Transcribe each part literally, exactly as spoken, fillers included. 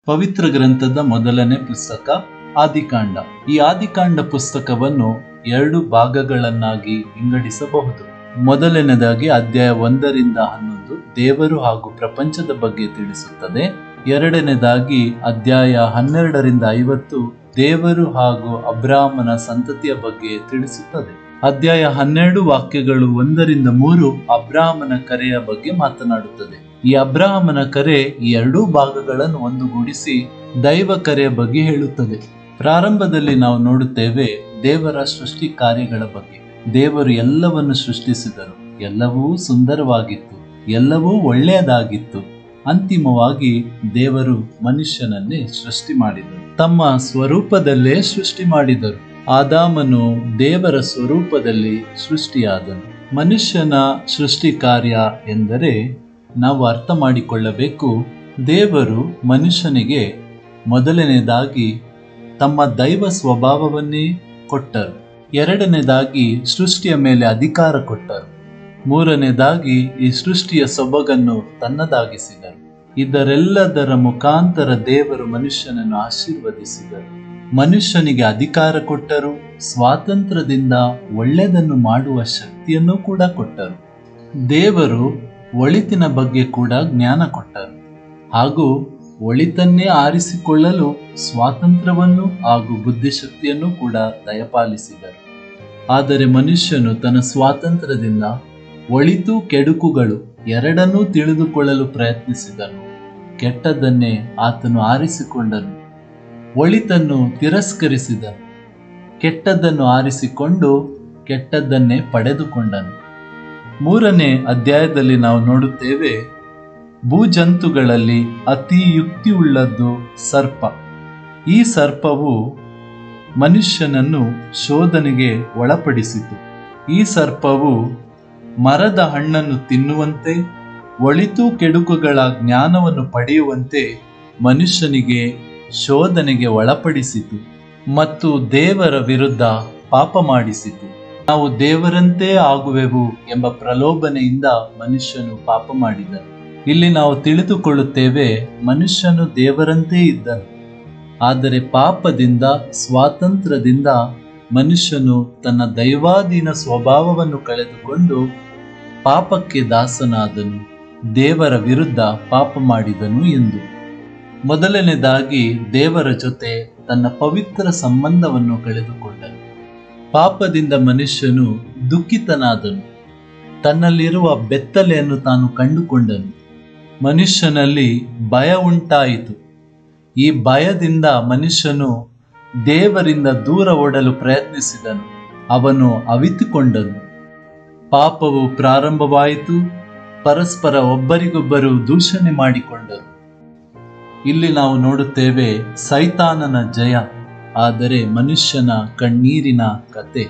ಪವಿತ್ರ ಗ್ರಂಥದ ಮೊದಲನೇ ಪುಸ್ತಕ ಆದಿಕಾಂಡ. ಈ ಆದಿಕಾಂಡ ಪುಸ್ತಕವನ್ನು ಎರಡು ಭಾಗಗಳನ್ನಾಗಿ ವಿಂಗಡಿಸಬಹುದು. ಮೊದಲನೇದಾಗಿ ಅಧ್ಯಾಯ ಒಂದರಿಂದ ಹನ್ನೊಂದು ದೇವರು ಹಾಗೂ ಪ್ರಪಂಚದ ಬಗ್ಗೆ ತಿಳಿಸುತ್ತದೆ. ಎರಡನೇದಾಗಿ ಅಧ್ಯಾಯ ಹನ್ನೆರಡರಿಂದ ಐವತ್ತು ದೇವರು ಹಾಗೂ ಅಬ್ರಾಮನ ಸಂತತಿಯ ಬಗ್ಗೆ ತಿಳಿಸುತ್ತದೆ. ಅಧ್ಯಾಯ ಹನ್ನೆರಡು ವಾಕ್ಯಗಳು ಒಂದರಿಂದ ಮೂರು ಅಬ್ರಾಮನ ಕರೆಯ ಬಗ್ಗೆ ಮಾತನಾಡುತ್ತದೆ. ಈ ಅಬ್ರಾಮನ ಕರೆ ಈ ಎರಡೂ ಭಾಗಗಳನ್ನು ಒಂದುಗೂಡಿಸಿ ದೈವ ಕರೆಯ ಬಗ್ಗೆ ಹೇಳುತ್ತದೆ. ಪ್ರಾರಂಭದಲ್ಲಿ ನಾವು ನೋಡುತ್ತೇವೆ ದೇವರ ಸೃಷ್ಟಿ ಕಾರ್ಯಗಳ ಬಗ್ಗೆ. ದೇವರು ಎಲ್ಲವನ್ನು ಸೃಷ್ಟಿಸಿದರು, ಎಲ್ಲವೂ ಸುಂದರವಾಗಿತ್ತು, ಎಲ್ಲವೂ ಒಳ್ಳೆಯದಾಗಿತ್ತು. ಅಂತಿಮವಾಗಿ ದೇವರು ಮನುಷ್ಯನನ್ನೇ ಸೃಷ್ಟಿ ಮಾಡಿದರು, ತಮ್ಮ ಸ್ವರೂಪದಲ್ಲೇ ಸೃಷ್ಟಿ ಮಾಡಿದರು. ಆದಾಮನು ದೇವರ ಸ್ವರೂಪದಲ್ಲಿ ಸೃಷ್ಟಿಯಾದನು. ಮನುಷ್ಯನ ಸೃಷ್ಟಿ ಕಾರ್ಯ ಎಂದರೆ ನಾವು ಅರ್ಥ ಮಾಡಿಕೊಳ್ಳಬೇಕು, ದೇವರು ಮನುಷ್ಯನಿಗೆ ಮೊದಲನೇದಾಗಿ ತಮ್ಮ ದೈವ ಸ್ವಭಾವವನ್ನೇ ಕೊಟ್ಟರು. ಎರಡನೇದಾಗಿ ಸೃಷ್ಟಿಯ ಮೇಲೆ ಅಧಿಕಾರ ಕೊಟ್ಟರು. ಮೂರನೇದಾಗಿ ಈ ಸೃಷ್ಟಿಯ ಸೊಬಗನ್ನು ತನ್ನದಾಗಿಸಿದರು. ಇದರೆಲ್ಲದರ ಮುಖಾಂತರ ದೇವರು ಮನುಷ್ಯನನ್ನು ಆಶೀರ್ವದಿಸಿದರು. ಮನುಷ್ಯನಿಗೆ ಅಧಿಕಾರ ಕೊಟ್ಟರು, ಸ್ವಾತಂತ್ರ್ಯದಿಂದ ಒಳ್ಳೆಯದನ್ನು ಮಾಡುವ ಶಕ್ತಿಯನ್ನು ಕೂಡ ಕೊಟ್ಟರು. ದೇವರು ಒಳಿತಿನ ಬಗ್ಗೆ ಕೂಡ ಜ್ಞಾನ ಕೊಟ್ಟರು ಹಾಗೂ ಒಳಿತನ್ನೇ ಆರಿಸಿಕೊಳ್ಳಲು ಸ್ವಾತಂತ್ರ್ಯವನ್ನು ಹಾಗೂ ಬುದ್ಧಿಶಕ್ತಿಯನ್ನು ಕೂಡ ದಯಪಾಲಿಸಿದರು. ಆದರೆ ಮನುಷ್ಯನು ತನ್ನ ಸ್ವಾತಂತ್ರ್ಯದಿಂದ ಒಳಿತು ಕೆಡುಕುಗಳು ಎರಡನ್ನೂ ತಿಳಿದುಕೊಳ್ಳಲು ಪ್ರಯತ್ನಿಸಿದನು. ಕೆಟ್ಟದ್ದನ್ನೇ ಆತನು ಆರಿಸಿಕೊಂಡನು, ಒಳಿತನ್ನು ತಿರಸ್ಕರಿಸಿದನು. ಕೆಟ್ಟದ್ದನ್ನು ಆರಿಸಿಕೊಂಡು ಕೆಟ್ಟದ್ದನ್ನೇ ಪಡೆದುಕೊಂಡನು. ಮೂರನೇ ಅಧ್ಯಾಯದಲ್ಲಿ ನಾವು ನೋಡುತ್ತೇವೆ, ಭೂಜಂತುಗಳಲ್ಲಿ ಅತಿ ಯುಕ್ತಿಯುಳ್ಳದ್ದು ಸರ್ಪ. ಈ ಸರ್ಪವು ಮನುಷ್ಯನನ್ನು ಶೋಧನೆಗೆ ಒಳಪಡಿಸಿತು. ಈ ಸರ್ಪವು ಮರದ ಹಣ್ಣನ್ನು ತಿನ್ನುವಂತೆ, ಒಳಿತು ಕೆಡುಕುಗಳ ಜ್ಞಾನವನ್ನು ಪಡೆಯುವಂತೆ ಮನುಷ್ಯನಿಗೆ ಶೋಧನೆಗೆ ಒಳಪಡಿಸಿತು ಮತ್ತು ದೇವರ ವಿರುದ್ಧ ಪಾಪ ಮಾಡಿಸಿತು. ನಾವು ದೇವರಂತೆ ಆಗುವೆವು ಎಂಬ ಪ್ರಲೋಭನೆಯಿಂದ ಮನುಷ್ಯನು ಪಾಪ ಮಾಡಿದನು. ಇಲ್ಲಿ ನಾವು ತಿಳಿದುಕೊಳ್ಳುತ್ತೇವೆ, ಮನುಷ್ಯನು ದೇವರಂತೆ ಇದ್ದನು, ಆದರೆ ಪಾಪದಿಂದ ಸ್ವಾತಂತ್ರ್ಯದಿಂದ ಮನುಷ್ಯನು ತನ್ನ ದೈವಾಧೀನ ಸ್ವಭಾವವನ್ನು ಕಳೆದುಕೊಂಡು ಪಾಪಕ್ಕೆ ದಾಸನಾದನು, ದೇವರ ವಿರುದ್ಧ ಪಾಪ ಮಾಡಿದನು ಎಂದು. ಮೊದಲನೇದಾಗಿ ದೇವರ ಜೊತೆ ತನ್ನ ಪವಿತ್ರ ಸಂಬಂಧವನ್ನು ಕಳೆದುಕೊಂಡನು. ಪಾಪದಿಂದ ಮನುಷ್ಯನು ದುಃಖಿತನಾದನು, ತನ್ನಲ್ಲಿರುವ ಬೆತ್ತಲೆಯನ್ನು ತಾನು ಕಂಡುಕೊಂಡನು. ಮನುಷ್ಯನಲ್ಲಿ ಭಯ ಉಂಟಾಯಿತು. ಈ ಭಯದಿಂದ ಮನುಷ್ಯನು ದೇವರಿಂದ ದೂರ ಓಡಲು ಪ್ರಯತ್ನಿಸಿದನು. ಅವನು ಅವಿತುಕೊಂಡನು. ಪಾಪವು ಪ್ರಾರಂಭವಾಯಿತು. ಪರಸ್ಪರ ಒಬ್ಬರಿಗೊಬ್ಬರು ದೂಷಣೆ ಮಾಡಿಕೊಂಡರು. ಇಲ್ಲಿ ನಾವು ನೋಡುತ್ತೇವೆ ಸೈತಾನನ ಜಯ, ಆದರೆ ಮನುಷ್ಯನ ಕಣ್ಣೀರಿನ ಕತೆ.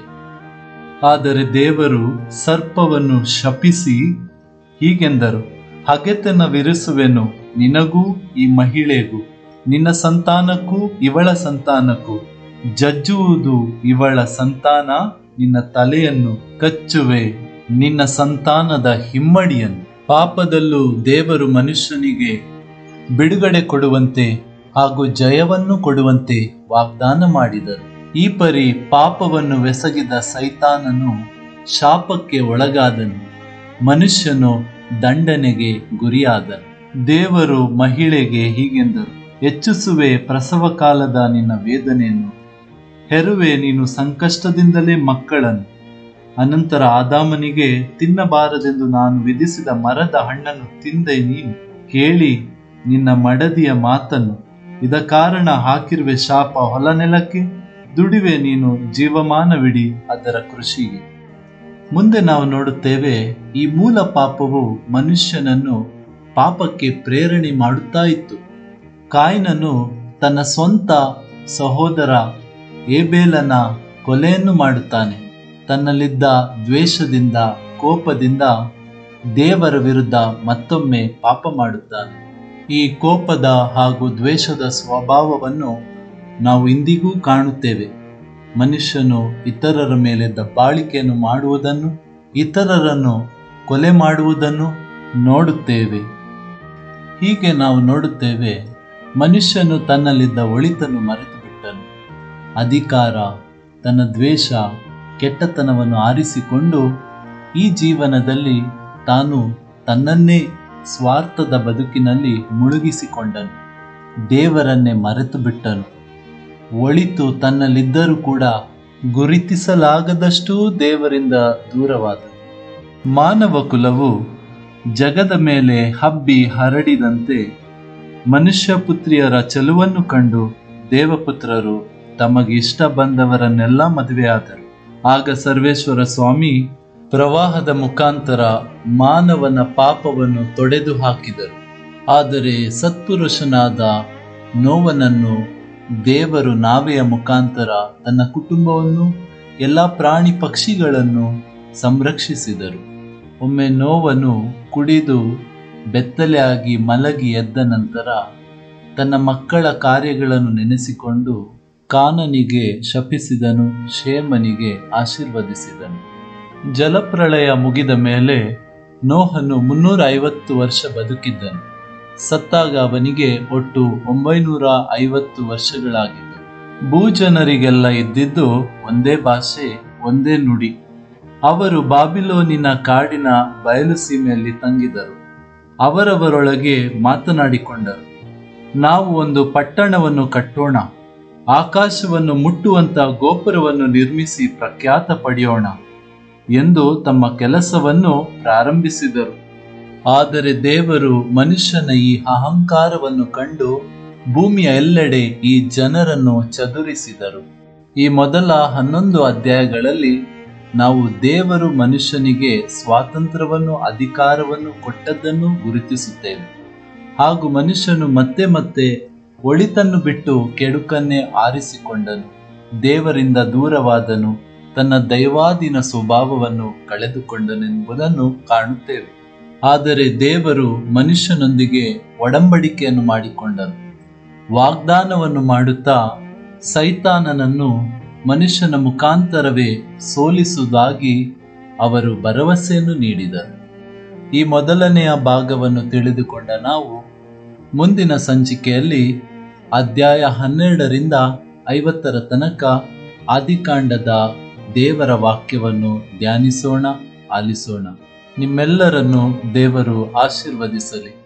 ಆದರೆ ದೇವರು ಸರ್ಪವನ್ನು ಶಪಿಸಿ ಹೀಗೆಂದರು, ಹಗೆತನವಿರಿಸುವೆನು ನಿನಗೂ ಈ ಮಹಿಳೆಗೂ, ನಿನ್ನ ಸಂತಾನಕ್ಕೂ ಇವಳ ಸಂತಾನಕ್ಕೂ. ಜಜ್ಜುವುದು ಇವಳ ಸಂತಾನ, ನಿನ್ನ ತಲೆಯನ್ನು ಕಚ್ಚುವೆ, ನಿನ್ನ ಸಂತಾನದ ಹಿಮ್ಮಡಿಯನ್ನು. ಪಾಪದಲ್ಲೂ ದೇವರು ಮನುಷ್ಯನಿಗೆ ಬಿಡುಗಡೆ ಕೊಡುವಂತೆ ಹಾಗೂ ಜಯವನ್ನು ಕೊಡುವಂತೆ ವಾಗ್ದಾನ ಮಾಡಿದರು. ಈ ಪರಿ ಪಾಪವನ್ನು ಬೆಸಗಿದ ಸೈತಾನನು ಶಾಪಕ್ಕೆ ಒಳಗಾದನು, ಮನುಷ್ಯನು ದಂಡನೆಗೆ ಗುರಿಯಾದನು. ದೇವರು ಮಹಿಳೆಗೆ ಹೀಗೆಂದರು, ಹೆಚ್ಚಿಸುವೆ ಪ್ರಸವ ಕಾಲದ ನಿನ್ನ ವೇದನೆಯನ್ನು, ಹೆರುವೆ ನೀನು ಸಂಕಷ್ಟದಿಂದಲೇ ಮಕ್ಕಳನ್ನು. ಅನಂತರ ಆದಾಮನಿಗೆ, ತಿನ್ನಬಾರದೆಂದು ನಾನು ವಿಧಿಸಿದ ಮರದ ಹಣ್ಣನ್ನು ತಿಂದೆ ನೀನು, ಕೇಳಿ ನಿನ್ನ ಮಡದಿಯ ಮಾತನ್ನು. ಇದ ಕಾರಣ ಹಾಕಿರುವೆ ಶಾಪ ಹೊಲ ನೆಲಕ್ಕೆ, ದುಡಿವೆ ನೀನು ಜೀವಮಾನವಿಡಿ ಅದರ ಕೃಷಿಗೆ. ಮುಂದೆ ನಾವು ನೋಡುತ್ತೇವೆ, ಈ ಮೂಲ ಪಾಪವು ಮನುಷ್ಯನನ್ನು ಪಾಪಕ್ಕೆ ಪ್ರೇರಣೆ ಮಾಡುತ್ತಾ ಇತ್ತು. ಕಾಯಿನನು ತನ್ನ ಸ್ವಂತ ಸಹೋದರ ಏಬೇಲನ ಕೊಲೆಯನ್ನು ಮಾಡುತ್ತಾನೆ. ತನ್ನಲ್ಲಿದ್ದ ದ್ವೇಷದಿಂದ, ಕೋಪದಿಂದ ದೇವರ ವಿರುದ್ಧ ಮತ್ತೊಮ್ಮೆ ಪಾಪ ಮಾಡುತ್ತಾನೆ. ಈ ಕೋಪದ ಹಾಗೂ ದ್ವೇಷದ ಸ್ವಭಾವವನ್ನು ನಾವು ಇಂದಿಗೂ ಕಾಣುತ್ತೇವೆ. ಮನುಷ್ಯನು ಇತರರ ಮೇಲೆ ದಬ್ಬಾಳಿಕೆಯನ್ನು ಮಾಡುವುದನ್ನು, ಇತರರನ್ನು ಕೊಲೆ ಮಾಡುವುದನ್ನು ನೋಡುತ್ತೇವೆ. ಹೀಗೆ ನಾವು ನೋಡುತ್ತೇವೆ, ಮನುಷ್ಯನು ತನ್ನಲ್ಲಿದ್ದ ಒಳಿತನ್ನು ಮರೆತು ಬಿಟ್ಟನು. ಅಧಿಕಾರ, ತನ್ನ ದ್ವೇಷ, ಕೆಟ್ಟತನವನ್ನು ಆರಿಸಿಕೊಂಡು ಈ ಜೀವನದಲ್ಲಿ ತಾನು ತನ್ನನ್ನೇ ಸ್ವಾರ್ಥದ ಬದುಕಿನಲ್ಲಿ ಮುಳುಗಿಸಿಕೊಂಡನು. ದೇವರನ್ನೇ ಮರೆತು ಬಿಟ್ಟನು. ಒಳಿತು ತನ್ನಲ್ಲಿದ್ದರೂ ಕೂಡ ಗುರುತಿಸಲಾಗದಷ್ಟೂ ದೇವರಿಂದ ದೂರವಾದನು. ಮಾನವ ಕುಲವು ಜಗದ ಮೇಲೆ ಹಬ್ಬಿ ಹರಡಿದಂತೆ ಮನುಷ್ಯ ಪುತ್ರಿಯರ ಚೆಲುವನ್ನು ಕಂಡು ದೇವಪುತ್ರರು ತಮಗೆ ಇಷ್ಟ ಬಂದವರನ್ನೆಲ್ಲ ಮದುವೆಯಾದರು. ಆಗ ಸರ್ವೇಶ್ವರ ಸ್ವಾಮಿ ಪ್ರವಾಹದ ಮುಖಾಂತರ ಮಾನವನ ಪಾಪವನ್ನು ತೊಡೆದು ಹಾಕಿದರು. ಆದರೆ ಸತ್ಪುರುಷನಾದ ನೋವನನ್ನು ದೇವರು ನಾವೆಯ ಮುಖಾಂತರ ತನ್ನ ಕುಟುಂಬವನ್ನು, ಎಲ್ಲ ಪ್ರಾಣಿ ಪಕ್ಷಿಗಳನ್ನು ಸಂರಕ್ಷಿಸಿದರು. ಒಮ್ಮೆ ನೋವನು ಕುಡಿದು ಬೆತ್ತಲೆಯಾಗಿ ಮಲಗಿ ಎದ್ದ ನಂತರ ತನ್ನ ಮಕ್ಕಳ ಕಾರ್ಯಗಳನ್ನು ನೆನೆಸಿಕೊಂಡು ಕಾನನಿಗೆ ಶಪಿಸಿದನು, ಶೇಮನಿಗೆ ಆಶೀರ್ವದಿಸಿದನು. ಜಲಪ್ರಳಯ ಮುಗಿದ ಮೇಲೆ ನೋಹನು ಮುನ್ನೂರ ಐವತ್ತು ವರ್ಷ ಬದುಕಿದ್ದನು. ಸತ್ತಾಗ ಅವನಿಗೆ ಒಟ್ಟು ಒಂಬೈನೂರ ಐವತ್ತು ವರ್ಷಗಳಾಗಿದ್ದವು. ಭೂಜನರಿಗೆಲ್ಲ ಇದ್ದಿದ್ದು ಒಂದೇ ಭಾಷೆ, ಒಂದೇ ನುಡಿ. ಅವರು ಬಾಬಿಲೋನಿನ ಕಾಡಿನ ಬಯಲು ಸೀಮೆಯಲ್ಲಿ ತಂಗಿದರು. ಅವರವರೊಳಗೆ ಮಾತನಾಡಿಕೊಂಡರು, ನಾವು ಒಂದು ಪಟ್ಟಣವನ್ನು ಕಟ್ಟೋಣ, ಆಕಾಶವನ್ನು ಮುಟ್ಟುವಂತ ಗೋಪುರವನ್ನು ನಿರ್ಮಿಸಿ ಪ್ರಖ್ಯಾತ ಪಡೆಯೋಣ ಎಂದು ತಮ್ಮ ಕೆಲಸವನ್ನು ಪ್ರಾರಂಭಿಸಿದರು. ಆದರೆ ದೇವರು ಮನುಷ್ಯನ ಈ ಅಹಂಕಾರವನ್ನು ಕಂಡು ಭೂಮಿಯ ಎಲ್ಲೆಡೆ ಈ ಜನರನ್ನು ಚದುರಿಸಿದರು. ಈ ಮೊದಲ ಹನ್ನೊಂದು ಅಧ್ಯಾಯಗಳಲ್ಲಿ ನಾವು ದೇವರು ಮನುಷ್ಯನಿಗೆ ಸ್ವಾತಂತ್ರ್ಯವನ್ನು, ಅಧಿಕಾರವನ್ನು ಕೊಟ್ಟದ್ದನ್ನು ಗುರುತಿಸುತ್ತೇವೆ. ಹಾಗೂ ಮನುಷ್ಯನು ಮತ್ತೆ ಮತ್ತೆ ಒಳಿತನ್ನು ಬಿಟ್ಟು ಕೆಡುಕನ್ನೇ ಆರಿಸಿಕೊಂಡನು, ದೇವರಿಂದ ದೂರವಾದನು, ತನ್ನ ದೈವಾಧೀನ ಸ್ವಭಾವವನ್ನು ಕಳೆದುಕೊಂಡನೆಂಬುದನ್ನು ಕಾಣುತ್ತೇವೆ. ಆದರೆ ದೇವರು ಮನುಷ್ಯನೊಂದಿಗೆ ಒಡಂಬಡಿಕೆಯನ್ನು ಮಾಡಿಕೊಂಡನು. ವಾಗ್ದಾನವನ್ನು ಮಾಡುತ್ತಾ ಸೈತಾನನನ್ನು ಮನುಷ್ಯನ ಮುಖಾಂತರವೇ ಸೋಲಿಸುವುದಾಗಿ ಅವರು ಭರವಸೆಯನ್ನು ನೀಡಿದರು. ಈ ಮೊದಲನೆಯ ಭಾಗವನ್ನು ತಿಳಿದುಕೊಂಡ ನಾವು ಮುಂದಿನ ಸಂಚಿಕೆಯಲ್ಲಿ ಅಧ್ಯಾಯ ಹನ್ನೆರಡರಿಂದ ಐವತ್ತರ ತನಕ ಆದಿಕಾಂಡದ ದೇವರ ವಾಕ್ಯವನ್ನು ಧ್ಯಾನಿಸೋಣ, ಆಲಿಸೋಣ. ನಿಮ್ಮೆಲ್ಲರನ್ನು ದೇವರು ಆಶೀರ್ವದಿಸಲಿ.